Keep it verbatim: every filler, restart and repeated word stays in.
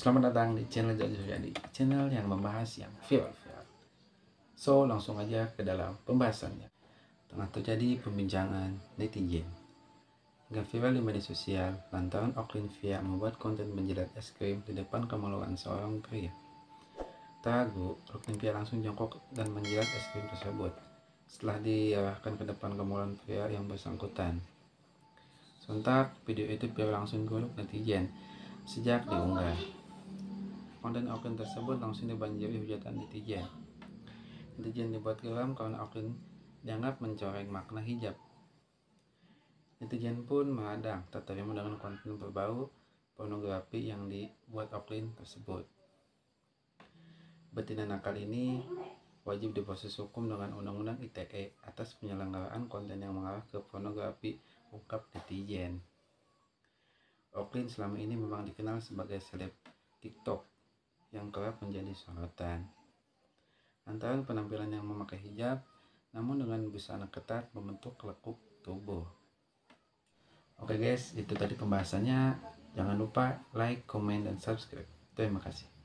Selamat datang di channel Jojo Jadi, channel yang membahas yang viral-viral. So, langsung aja ke dalam pembahasannya. Tengah terjadi pembincangan netizen hingga viral di media sosial lantaran Oklin Via membuat konten menjilat es krim di depan kemaluan seorang pria. Tak ragu, Oklin Via langsung jongkok dan menjilat es krim tersebut setelah diarahkan ke depan kemaluan pria yang bersangkutan. Sontak, video itu viral langsung digolok netizen sejak diunggah. Konten Oklin tersebut langsung dibanjiri hujatan netizen. Netizen dibuat geram karena Oklin dianggap mencoreng makna hijab. Netizen pun mengadang tak terima dengan konten berbau pornografi yang dibuat Oklin tersebut. Betina nakal ini wajib diproses hukum dengan Undang-Undang I T E atas penyelenggaraan konten yang mengarah ke pornografi, ungkap netizen. Oklin selama ini memang dikenal sebagai seleb TikTok yang kerap menjadi sorotan. Antara penampilan yang memakai hijab, namun dengan busana ketat membentuk lekuk tubuh. Oke guys, itu tadi pembahasannya. Jangan lupa like, comment, dan subscribe. Terima kasih.